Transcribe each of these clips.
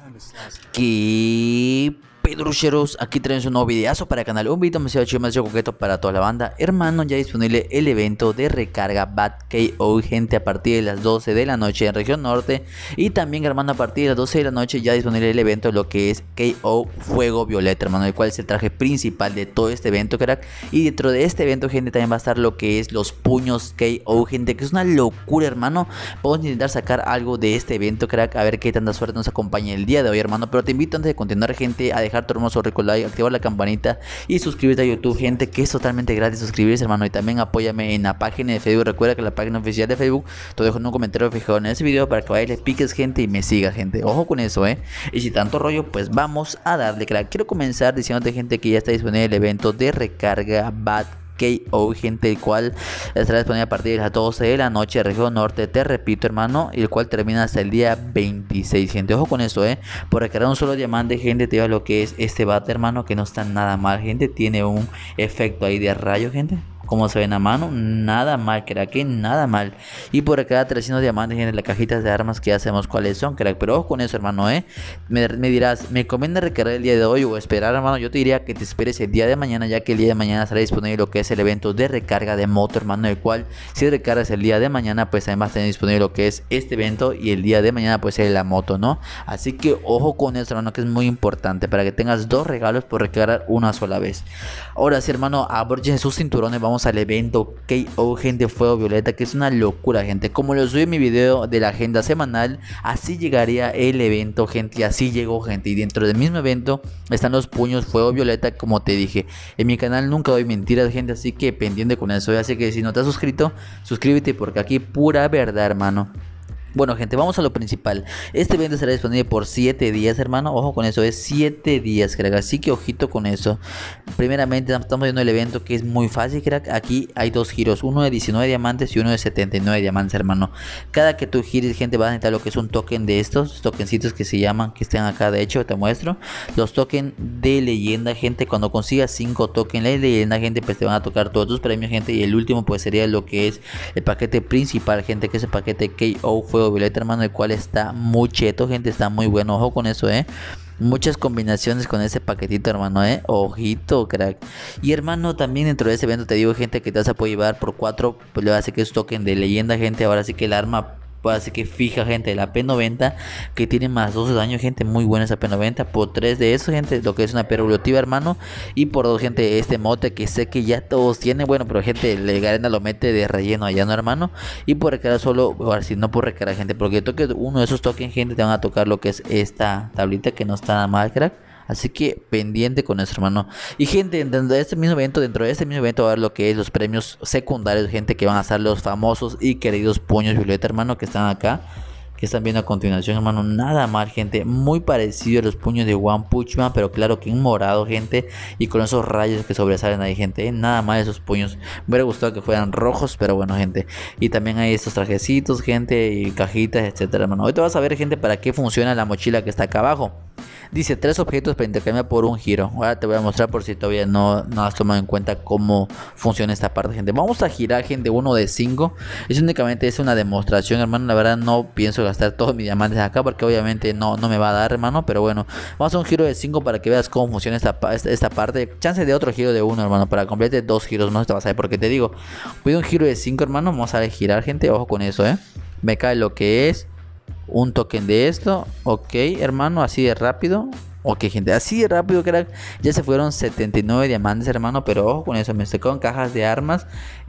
¿Qué pedrucheros? Aquí traemos un nuevo videazo para el canal, un video demasiado chido, demasiado coqueto para toda la banda. Hermano, ya disponible el evento de recarga Bad KO, gente, a partir de las 12 de la noche en región norte. Y también, hermano, a partir de las 12 de la noche ya disponible el evento, lo que es KO Fuego Violeta, hermano, el cual es el traje principal de todo este evento, crack. Y dentro de este evento, gente, también va a estar lo que es los puños KO, gente, que es una locura, hermano. Vamos a intentar sacar algo de este evento, crack, a ver qué tanta suerte nos acompaña el día de hoy, hermano. Pero te invito, antes de continuar, gente, a dejar tu hermoso rico like, activar la campanita y suscribirte a YouTube, gente, que es totalmente gratis suscribirse, hermano. Y también apóyame en la página de Facebook. Recuerda que la página oficial de Facebook te dejo en un comentario fijado en ese video para que vayas, le piques, gente, y me sigas, gente. Ojo con eso, y si tanto rollo, pues vamos a darle, crack. Quiero comenzar diciéndote, gente, que ya está disponible el evento de recarga Bad KO, gente, el cual estará disponible a partir de las 12 de la noche región norte, te repito, hermano, y el cual termina hasta el día 26, gente. Ojo con eso, por recargar un solo diamante, gente, te lleva lo que es este bate, hermano, que no está nada mal, gente. Tiene un efecto ahí de rayo, gente. Como se ven a mano, nada mal, crack, nada mal. Y por cada 300 diamantes, gente, las cajitas de armas que ya sabemos cuáles son, crack. Pero ojo con eso, hermano, me dirás, ¿me conviene recargar el día de hoy o esperar, hermano? Yo te diría que te esperes el día de mañana, ya que el día de mañana estará disponible lo que es el evento de recarga de moto, hermano, el cual, si recargas el día de mañana, pues también va a tener disponible lo que es este evento, y el día de mañana pues es la moto, ¿no? Así que ojo con eso, hermano, que es muy importante para que tengas dos regalos por recargar una sola vez. Ahora sí, hermano, abrochen sus cinturones, vamos al evento KO, gente, Fuego Violeta, que es una locura, gente. Como lo subí en mi video de la agenda semanal, así llegaría el evento, gente, y así llegó, gente. Y dentro del mismo evento están los puños Fuego Violeta, como te dije. En mi canal nunca doy mentiras, gente, así que pendiente con eso. Así que si no te has suscrito, suscríbete, porque aquí pura verdad, hermano. Bueno, gente, vamos a lo principal. Este evento será disponible por 7 días, hermano. Ojo con eso, es 7 días, crack. Así que ojito con eso. Primeramente, estamos viendo el evento, que es muy fácil, crack. Aquí hay dos giros, uno de 19 diamantes y uno de 79 diamantes, hermano. Cada que tú gires, gente, vas a necesitar lo que es un token de estos tokencitos que se llaman, que están acá, de hecho, te muestro. Los tokens de leyenda, gente. Cuando consigas 5 tokens de leyenda, gente, pues te van a tocar todos tus premios, gente. Y el último, pues sería lo que es el paquete principal, gente, que es el paquete KO Fuego Violeta, hermano, el cual está muy cheto, gente, está muy bueno. Ojo con eso, muchas combinaciones con ese paquetito, hermano, ojito, crack. Y, hermano, también dentro de ese evento te digo, gente, que te vas a poder llevar por 4, pues le hace que es token de leyenda, gente. Ahora sí que el arma, así que fija, gente, la P90, que tiene más 12 de daño, gente, muy buena esa P90. Por 3 de eso, gente, lo que es una evolutiva, hermano. Y por 2, gente, este mote que sé que ya todos tienen, bueno, pero, gente, le Garena lo mete de relleno allá, ¿no, hermano? Y por recargar solo, ahora sí, no por recargar, gente, porque toque uno de esos tokens, gente, te van a tocar lo que es esta tablita, que no está nada mal, crack. Así que pendiente con eso, hermano. Y, gente, dentro de este mismo evento, va a haber lo que es los premios secundarios, gente, que van a ser los famosos y queridos puños Violeta, hermano, que están acá, que están viendo a continuación, hermano. Nada mal, gente, muy parecido a los puños de One Punch Man, pero claro que en morado, gente, y con esos rayos que sobresalen ahí, gente, nada mal esos puños. Me hubiera gustado que fueran rojos, pero bueno, gente. Y también hay estos trajecitos, gente, y cajitas, etcétera, hermano. Hoy te vas a ver, gente, para qué funciona la mochila que está acá abajo. Dice 3 objetos para intercambiar por un giro. Ahora te voy a mostrar por si todavía no has tomado en cuenta cómo funciona esta parte, gente. Vamos a girar, gente, uno de 5. Es únicamente una demostración, hermano. La verdad no pienso gastar todos mis diamantes acá, porque obviamente no me va a dar, hermano. Pero bueno, vamos a un giro de 5 para que veas cómo funciona esta parte. Chance de otro giro de 1, hermano, para completar 2 giros. No te vas a ver por qué te digo. Voy a un giro de 5, hermano. Vamos a girar, gente. Ojo con eso, Me cae lo que es un token de esto, ok, hermano, así de rápido. Ok, gente, así de rápido, crack. Ya se fueron 79 diamantes, hermano. Pero ojo con eso, me sacaron cajas de armas.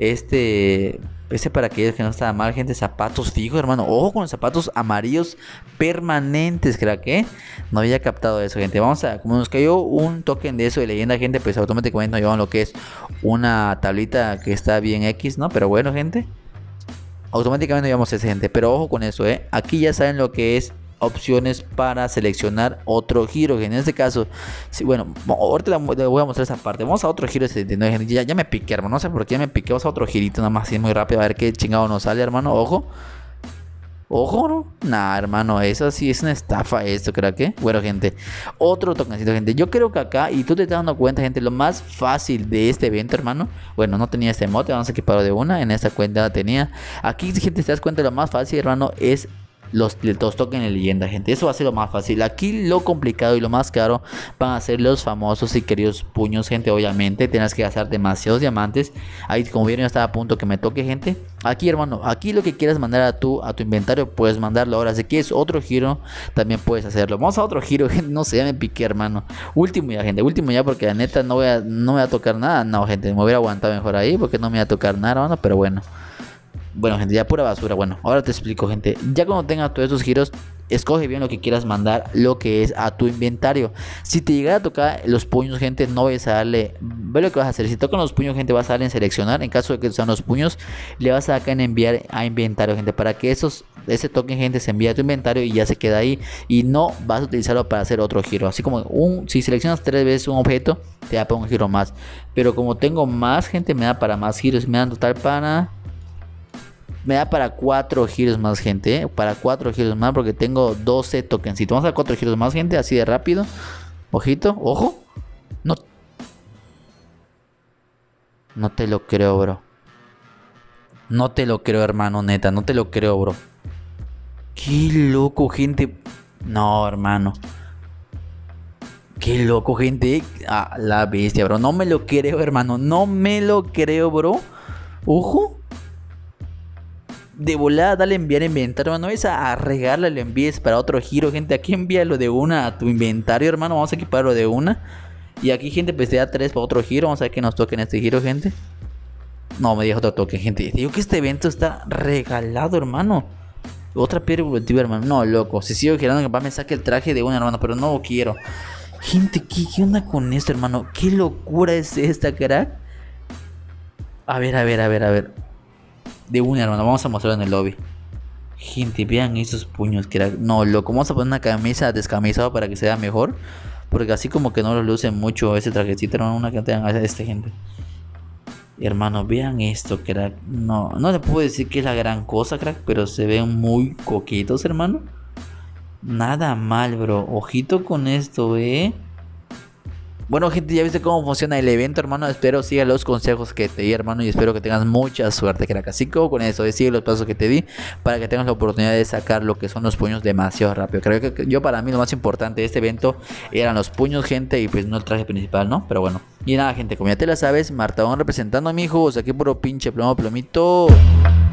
Ese para aquellos que no estaba mal, gente. Zapatos fijos, hermano. Ojo con los zapatos amarillos permanentes, crack, no había captado eso, gente. Vamos a, como nos cayó un token de eso de leyenda, gente, pues automáticamente nos llevan lo que es una tablita que está bien X, ¿no? Pero bueno, gente, automáticamente llevamos ese, gente. Pero ojo con eso, aquí ya saben lo que es opciones para seleccionar otro giro. En este caso, sí, bueno, ahorita le voy a mostrar esa parte. Vamos a otro giro de 79, gente. Ya me piqué, hermano, no sé por qué me piqué. Vamos a otro girito nada más, así muy rápido, a ver qué chingado nos sale, hermano. Ojo. Ojo, ¿no? Nah, hermano, eso sí es una estafa esto, creo que. Bueno, gente, otro tokencito, gente. Yo creo que acá, y tú te estás dando cuenta, gente, lo más fácil de este evento, hermano. Bueno, no tenía este emote, vamos a equiparlo de una. En esta cuenta la tenía. Aquí, gente, te das cuenta, lo más fácil, hermano, es los tokens de leyenda, gente. Eso va a ser lo más fácil. Aquí lo complicado y lo más caro van a ser los famosos y queridos puños, gente. Obviamente tienes que gastar demasiados diamantes. Ahí, como vieron, ya estaba a punto que me toque, gente. Aquí, hermano, aquí lo que quieras mandar a tu inventario, puedes mandarlo. Ahora, si quieres otro giro, también puedes hacerlo. Vamos a otro giro, gente. No sé, ya me piqué, hermano. Último ya, gente. Último ya, porque la neta no me voy a tocar nada. No, gente, me hubiera aguantado mejor ahí, porque no me voy a tocar nada, hermano. Pero bueno. Bueno, gente, ya pura basura. Bueno, ahora te explico, gente. Ya cuando tengas todos esos giros, escoge bien lo que quieras mandar, lo que es a tu inventario. Si te llegara a tocar los puños, gente, no vayas a darle. Ve lo que vas a hacer. Si tocan los puños, gente, vas a darle en seleccionar. En caso de que sean los puños, le vas a dar acá en enviar a inventario, gente, para que ese token, gente, se envíe a tu inventario y ya se queda ahí. Y no vas a utilizarlo para hacer otro giro. Así como si seleccionas 3 veces un objeto, te da para un giro más. Pero como tengo más, gente, me da para más giros. Me dan total para. Me da para 4 giros más, gente, ¿eh? Para 4 giros más, porque tengo 12 tokens. Si vamos a 4 giros más, gente, así de rápido. Ojito, ojo. No, no te lo creo, bro. No te lo creo, hermano, neta. No te lo creo, bro. Qué loco, gente. No, hermano. Qué loco, gente. Ah, la bestia, bro. No me lo creo, hermano. No me lo creo, bro. Ojo. De volada, dale enviar inventario, no es a regarle, lo envíes para otro giro, gente. Aquí envíalo de una a tu inventario, hermano. Vamos a equiparlo de una. Y aquí, gente, pues te da 3 para otro giro. Vamos a ver que nos toque en este giro, gente. No, me dijo otro toque, gente. Digo que este evento está regalado, hermano. Otra piedra evolutiva, hermano. No, loco. Si sigo girando, capaz me saque el traje de una, hermano. Pero no lo quiero. Gente, ¿qué onda con esto, hermano? ¿Qué locura es esta, crack? A ver, a ver, a ver, a ver. De una, hermano, vamos a mostrarlo en el lobby. Gente, vean esos puños que era. No, loco, vamos a poner una camisa descamisada para que sea mejor. Porque así como que no lo luce mucho ese trajecito, hermano, una que tengan a este, gente. Hermano, vean esto, crack. No, no le puedo decir que es la gran cosa, crack, pero se ven muy coquetos, hermano. Nada mal, bro. Ojito con esto, Bueno, gente, ya viste cómo funciona el evento, hermano. Espero siga los consejos que te di, hermano. Y espero que tengas mucha suerte, crack. Así como con eso, sigue los pasos que te di para que tengas la oportunidad de sacar lo que son los puños demasiado rápido. Creo que yo, para mí, lo más importante de este evento eran los puños, gente, y pues no el traje principal, ¿no? Pero bueno. Y nada, gente, como ya te la sabes, Martaón representando a mi hijos. Aquí puro pinche plomito.